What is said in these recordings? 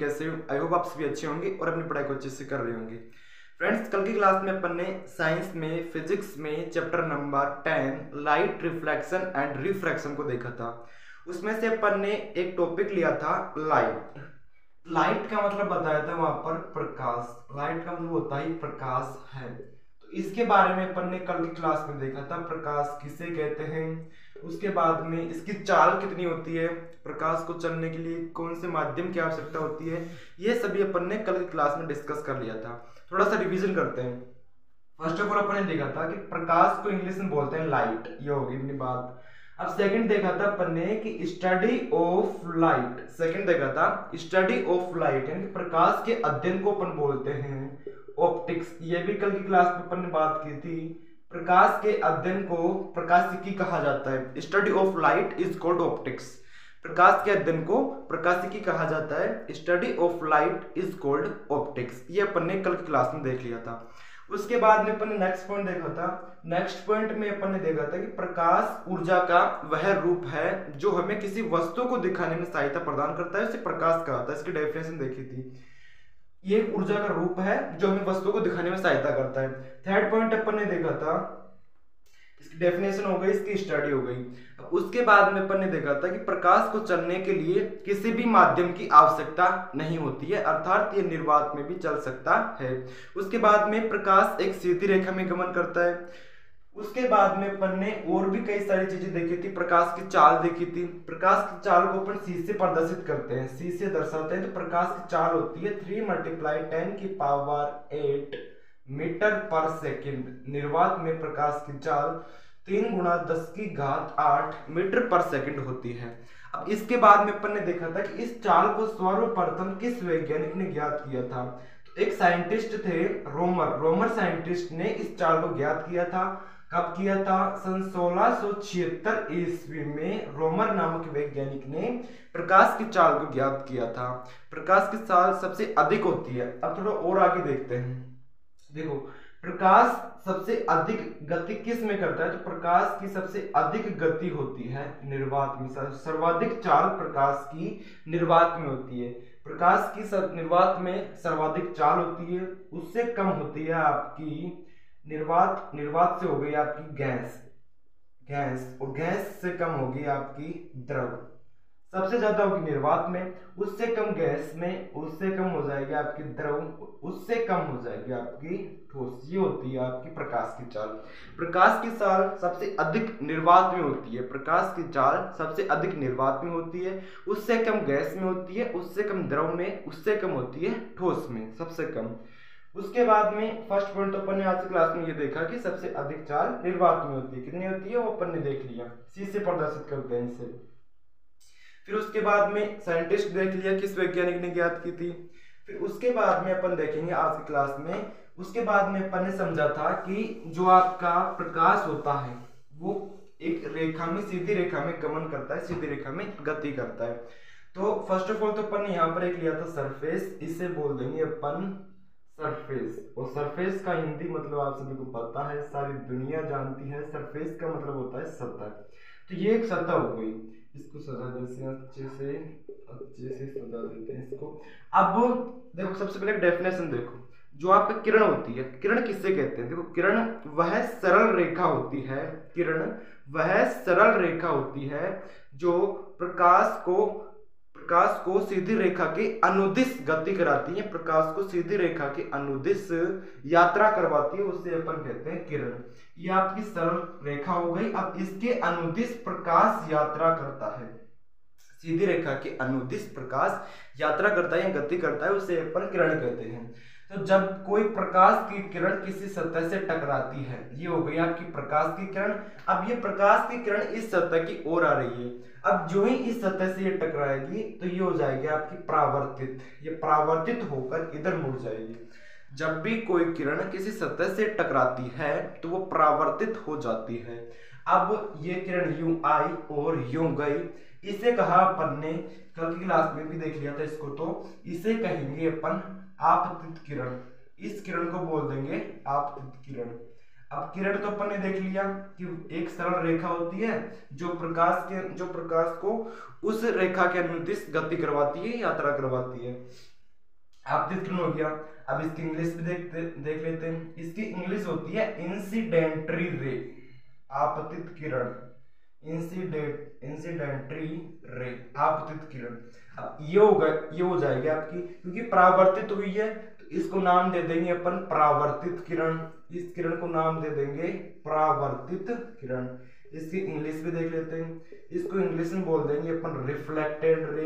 कैसे हो? I hope आप सभी अच्छे होंगे और अपनी पढ़ाई को अच्छे से कर रहे होंगे। फ्रेंड्स, कल की क्लास में अपन ने साइंस में फिजिक्स में chapter number 10 light reflection and refraction को देखा था। उसमें से अपन ने एक टॉपिक लिया था लाइट। लाइट का मतलब बताया था वहां पर प्रकाश। लाइट का मतलब होता ही प्रकाश है। तो इसके बारे में अपन ने कल की क्लास में देखा था, प्रकाश किसे कहते हैं, उसके बाद में इसकी चाल कितनी होती है, प्रकाश को चलने के लिए कौन से माध्यम की आवश्यकता होती है, ये सभी अपन ने कल की क्लास में डिस्कस कर लिया था। थोड़ा सा रिवीजन करते हैं। फर्स्ट ऑफ ऑल अपन ने देखा था कि प्रकाश को इंग्लिश में बोलते हैं लाइट, ये होगी अपनी बात। अब सेकंड देखा था अपन ने कि स्टडी ऑफ लाइट। सेकंड देखा था स्टडी ऑफ लाइट यानी प्रकाश के अध्ययन को अपन बोलते हैं ऑप्टिक्स। ये भी कल की क्लास में अपन ने बात की थी। प्रकाश के अध्ययन को प्रकाशिकी कहा जाता है। Study of light is called optics. प्रकाश के अध्ययन को प्रकाशिकी कहा जाता है। Study of light is called optics. ये अपन ने कल की क्लास में देख लिया था। उसके बाद में अपन ने नेक्स्ट पॉइंट देखा था। नेक्स्ट पॉइंट में अपन ने देखा था कि प्रकाश ऊर्जा का वह रूप है जो हमें किसी वस्तु को दिखाने में सहायता प्रदान करता है, उसे प्रकाश कहा था। इसकी डेफिनेशन देखी थी। ये ऊर्जा का रूप है जो हमें वस्तु को दिखाने में सहायता करता है। थर्ड पॉइंट अपन ने देखा था, इसकी डेफिनेशन हो गई, इसकी स्टडी हो गई। उसके बाद में अपन ने देखा था कि प्रकाश को चलने के लिए किसी भी माध्यम की आवश्यकता नहीं होती है, अर्थात ये निर्वात में भी चल सकता है। उसके बाद में प्रकाश एक सीधी रेखा में गमन करता है। उसके बाद में अपन ने और भी कई सारी चीजें देखी थी। प्रकाश की चाल देखी थी। प्रकाश की चाल को अपन सी से प्रदर्शित करते हैं, सी से दर्शाते हैं। तो प्रकाश की चाल होती है 3 × 10⁸ मीटर पर सेकंड। निर्वात में प्रकाश की चाल 3 × 10⁸ मीटर पर सेकंड होती है। अब इसके बाद में अपन ने देखा था कि इस चाल को सर्वप्रथम किस वैज्ञानिक ने ज्ञात किया था। तो एक साइंटिस्ट थे रोमर साइंटिस्ट ने इस चाल को ज्ञात किया था। कब किया था? सन 1676 ईस्वी में रोमर नामक वैज्ञानिक ने प्रकाश की चाल को ज्ञात किया था। प्रकाश की चाल सबसे अधिक होती है। अब थोड़ा और आगे देखते हैं। देखो, प्रकाश सबसे अधिक गति किस में करता है? तो प्रकाश की सबसे अधिक गति होती है निर्वात में। सर्वाधिक चाल प्रकाश की निर्वात में होती है। प्रकाश की निर्वात में सर्वाधिक चाल होती है। उससे कम होती है आपकी निर्वात से हो गई आपकी गैस और गैस से कम होगी आपकी द्रव। सबसे ज्यादा होगी निर्वात में, उससे कम गैस में, उससे कम हो जाएगी आपकी द्रव, उससे कम हो जाएगी आपकी ठोस। ये होती है आपकी प्रकाश की चाल। प्रकाश की चाल सबसे अधिक निर्वात में होती है। प्रकाश की चाल सबसे अधिक निर्वात में होती है, उससे कम गैस में होती है, उससे कम द्रव में, उससे कम होती है ठोस में, सबसे कम। उसके बाद में फर्स्ट पॉइंट तो अपन ने आज की क्लास में ये देखा कि सबसे अधिक चाल निर्वात में होती है। कितनी होती है वो अपन ने देख लिया, सी से प्रदर्शित करते हैं इसे। फिर उसके बाद में साइंटिस्ट देख लिया किस वैज्ञानिक ने ज्ञात की थी। फिर उसके बाद में अपन देखेंगे आज की क्लास में, उसके बाद में अपन ने समझा था कि जो आपका प्रकाश होता है वो एक रेखा में, सीधी रेखा में गमन करता है, सीधी रेखा में गति करता है। तो फर्स्ट ऑफ ऑल तो अपन ने यहाँ पर एक लिया था सरफेस, इसे बोल देंगे अपन सरफेस। और सरफेस का हिंदी मतलब आप सभी को पता है, सारी दुनिया जानती है। सरफेस का मतलब होता है सतह। तो ये एक सतह हो गई, इसको सजा देते हैं अच्छे से सजा देते हैं इसको। अब देखो, सबसे पहले डेफिनेशन देखो। जो आपका किरण होती है, किरण किससे कहते हैं? देखो, किरण वह सरल रेखा होती है, किरण वह सरल रेखा होती है जो प्रकाश को सीधी रेखा के अनुदिश गति कराती है, प्रकाश को सीधी रेखा के अनुदिश यात्रा करवाती है, उससे अपन कहते हैं किरण। ये आपकी सरल रेखा हो गई। अब इसके अनुदिश प्रकाश यात्रा करता है, सीधी रेखा के अनुदिश प्रकाश यात्रा करता है या गति करता है, उसे अपन किरण कहते हैं। तो जब कोई प्रकाश की किरण किसी सतह से टकराती है, ये हो गई आपकी प्रकाश की किरण। अब ये प्रकाश की किरण इस सतह की ओर आ रही है। अब जो ही इस सतह से ये टकराएगी तो ये हो जाएगी आपकी परावर्तित। ये परावर्तित होकर इधर मुड़ जाएगी। जब भी कोई किरण किसी सतह से टकराती है तो वो परावर्तित हो जाती है। अब ये किरण यूं आई और यूं गई। इसे कहा अपन ने कल की क्लास में भी देख लिया था इसको। तो इसे कहेंगे अपन आपतित किरण। इस किरण को बोल देंगे आपतित किरण। अब किरण तो अपन ने देख लिया कि एक सरल रेखा होती है जो प्रकाश को उस रेखा के अनुदिश गति करवाती है, यात्रा करवाती है। आपतित किरण हो गया। अब इसकी इंग्लिश भी देख लेते हैं। इसकी इंग्लिश होती है इंसिडेंटरी रे, आपतित किरण, इंसिडेंटरी रे, आपतित किरण। अब ये हो जाएगी आपकी, क्योंकि परावर्तित हुई है तो इसको नाम दे देंगे अपन परावर्तित किरण, इस किरण को नाम दे देंगे परावर्तित किरण। इसकी इंग्लिश भी देख लेते हैं। इसको इंग्लिश में बोल देंगे अपन रिफ्लेक्टेड रे,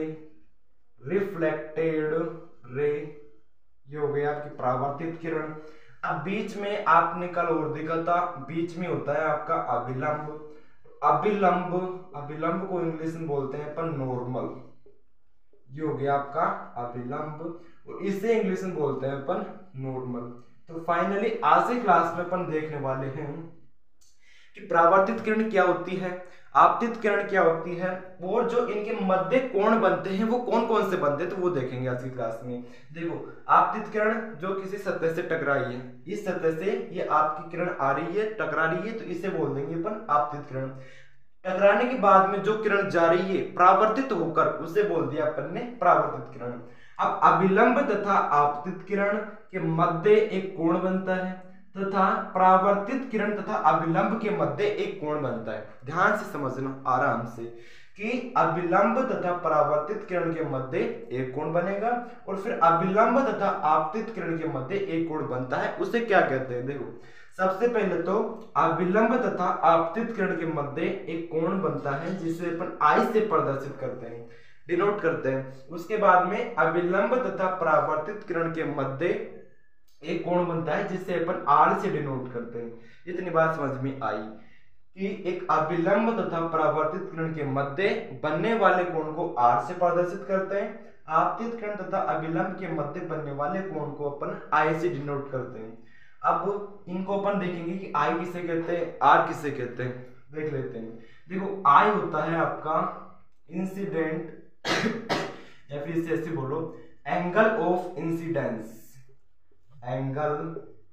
रिफ्लेक्टेड रे। ये हो गया आपकी परावर्तित किरण। अब बीच में आपने कल और देखा था, बीच में होता है आपका अभिलंब। अभिलंब, अभिलंब को इंग्लिश में बोलते हैं अपन नॉर्मल। ये हो गया आपका अभिलंब, और इसे इंग्लिश में बोलते हैं अपन नॉर्मल। तो फाइनली आज की क्लास में अपन देखने वाले हैं कि परावर्तित किरण क्या होती है, आपतित किरण क्या होती है, और जो इनके मध्य कोण बनते हैं वो कौन कौन से बनते हैं, तो वो देखेंगे आज की क्लास में। देखो, आपतित किरण जो किसी सतह से टकराई है, इस सतह से ये आपकी किरण आ रही है, टकरा रही है, तो इसे बोल देंगे अपन आपतित किरण। टकराने के बाद में जो किरण जा रही है परावर्तित होकर, उसे बोल दिया अपन ने परावर्तित किरण। अब अभिलंब तथा आपतित किरण के मध्य एक कोण बनता है, तथा परावर्तित किरण तथा अभिलंब के मध्य एक कोण बनता है। ध्यान से समझना आराम से कि अभिलंब तथा परावर्तित किरण के मध्य एक कोण बनेगा, और फिर अभिलंब तथा आपतित किरण के मध्य एक कोण बनता है, उसे क्या कहते हैं। देखो, सबसे पहले तो अभिलंब तथा आपतित किरण के मध्य एक कोण बनता है, जिसे अपन आई से प्रदर्शित करते हैं, डिनोट करते हैं। उसके बाद में अभिलंब तथा परावर्तित किरण के मध्य एक कोण बनता है, जिससे अपन आर से डिनोट करते हैं। इतनी बात समझ में आई कि एक अभिलंब तथा परावर्तित किरण के मध्य बनने वाले कोण को आर से प्रदर्शित करते हैं। आपतित किरण तथा अभिलंब के मध्य बनने वाले कोण को अपन आई से डिनोट करते हैं। अब इनको अपन देखेंगे कि आई किसे कहते हैं, आर किसे कहते हैं, देख लेते हैं। देखो, आई होता है आपका इंसिडेंट या फिर इसे ऐसे बोलो angle of incidence, angle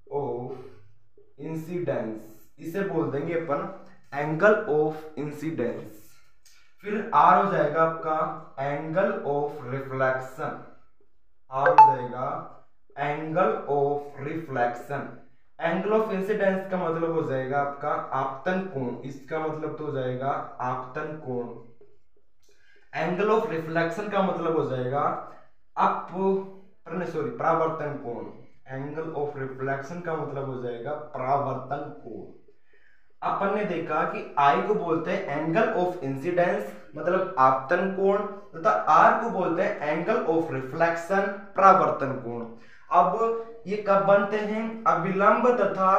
of incidence, इसे बोल देंगे अपन एंगल ऑफ इंसिडेंस। फिर आर हो जाएगा आपका एंगल ऑफ रिफ्लेक्शन, आर हो जाएगा angle of reflection. Angle of incidence का मतलब हो जाएगा आपका आपतन कोण, इसका मतलब तो हो जाएगा आपतन कोण। एंगल ऑफ रिफ्लेक्शन का मतलब हो जाएगा परावर्तन कोण। एंगल ऑफ रिफ्लेक्शन का मतलब हो जाएगा परावर्तन कोण। अपन ने देखा कि आई को बोलते हैं एंगल ऑफ इंसिडेंस मतलब आपतन कोण, तथा आर को बोलते हैं एंगल ऑफ रिफ्लेक्शन परावर्तन कोण। अब ये कब बनते हैं, अभिलंब तथा,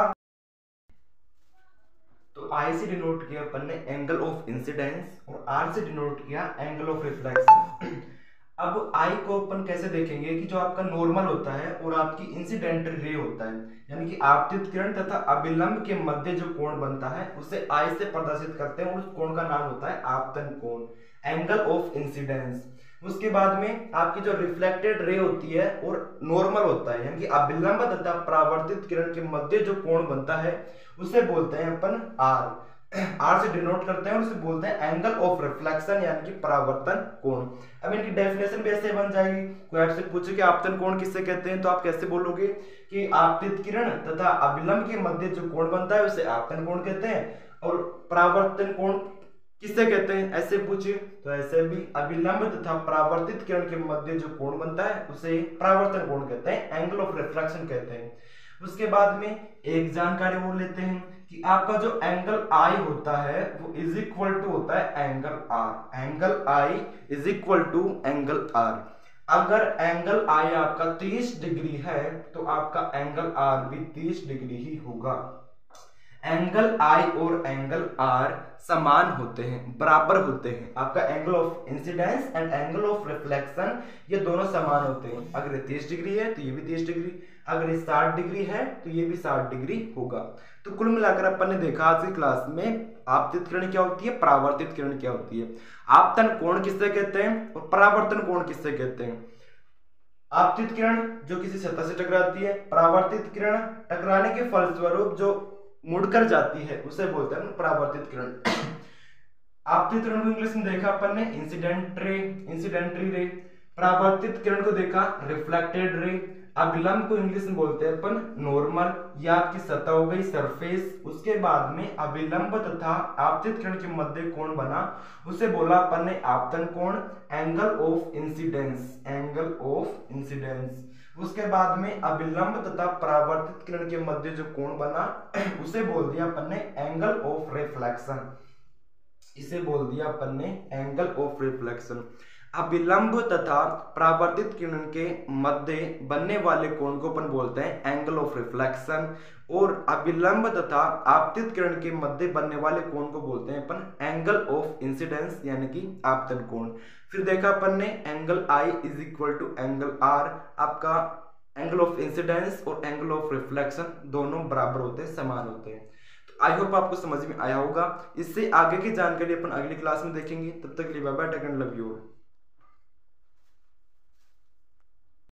तो आई से डिनोट किया अपन ने एंगल ऑफ इंसिडेंस और आर से डिनोट किया एंगल ऑफ रिफ्लेक्शन। अब आई को अपन कैसे देखेंगे कि जो आपका नॉर्मल होता है और आपकी इंसिडेंटल रे होता है, यानी कि आपतित किरण तथा अभिलंब के मध्य जो कोण बनता है उसे आई से प्रदर्शित करते हैं, और उस कोण का नाम होता है आपतन कोण, एंगल ऑफ इंसिडेंस। उसके बाद में आपकी जो रिफ्लेक्टेड रे होती है और नॉर्मल होता है, यानी कि अभिलंब तथा परावर्तित किरण के मध्य जो कोण बनता है उसे बोलते हैं अपन आर, आर से डिनोट करते हैं और उसे बोलते हैं एंगल ऑफ रिफ्लेक्शन यानी कि परावर्तन कोण। अब इनकी डेफिनेशन भी ऐसे बन जाएगी। कोई आपसे पूछे कि आपतन कोण किससे कहते हैं, तो आप कैसे बोलोगे कि आपतित किरण तथा अभिलंब के मध्य जो कोण बनता है उसे आपतन कोण कहते हैं, और परावर्तन कोण किससे कहते हैं, ऐसे पूछे तो ऐसे भी अभिलंब तथा परावर्तित किरण के मध्य जो कोण बनता है उसे परावर्तन कोण कहते हैं, एंगल ऑफ रिफ्लेक्शन कहते हैं। उसके बाद में एक जानकारी वो लेते हैं कि आपका जो एंगल आई होता है वो इज इक्वल टू होता है angle R, angle I is equal to angle R. अगर एंगल आई आपका 30 डिग्री है तो आपका एंगल आर भी 30 डिग्री ही होगा। एंगल आई और एंगल आर समान होते हैं, बराबर होते हैं। आपका angle of incidence and angle of reflection ये दोनों समान होते हैं। अगर ये 30 डिग्री है तो ये भी 30 डिग्री, अगर ये 60 डिग्री है तो ये भी 60 डिग्री होगा। तो कुल मिलाकर अपन ने देखा आज की क्लास में आपतित किरण क्या होती है, परावर्तित किरण क्या होती है, आपतन कोण किससे कहते हैं और परावर्तन कोण किससे कहते हैं। आपतित किरण जो किसी सतह से टकराती है, परावर्तित किरण टकराने के फलस्वरूप जो मुड़कर जाती है उसे बोलते हैं परावर्तित किरण। आपतित किरण को इंग्लिश में देखा अपन ने इंसिडेंटरी रे। परावर्तित किरण को देखा रिफ्लेक्टेड रे। अभिलंब को इंग्लिश में बोलते हैं अपन नॉर्मल, या आपकी सतह हो गई सरफेस। उसके बाद में अभिलंब तथा आपतित किरण के मध्य कोण बना, उसे बोला अपन ने आपतन कोण, angle of incidence, angle of incidence. उसके बाद में अभिलंब तथा परावर्तित किरण के मध्य जो कोण बना उसे बोल दिया अपन ने एंगल ऑफ रिफ्लेक्शन, इसे बोल दिया अपन ने एंगल ऑफ रिफ्लेक्शन। अभिलंब तथा परावर्तित किरण के मध्य बनने वाले कोण को अपन बोलते हैं एंगल ऑफ रिफ्लेक्शन, और अभिलंब तथा आपतित किरण के मध्य बनने वाले कोण को बोलते हैं अपन एंगल ऑफ इंसिडेंस यानी कि आपतन कोण। फिर देखा अपन ने angle I is equal to angle R, आपका एंगल ऑफ इंसिडेंस और एंगल ऑफ रिफ्लेक्शन दोनों बराबर होते हैं, समान होते हैं। तो आई होप आपको समझ में आया होगा। इससे आगे की जानकारी अपन अगली क्लास में देखेंगे। तब तक के लिए bye bye, take and love you.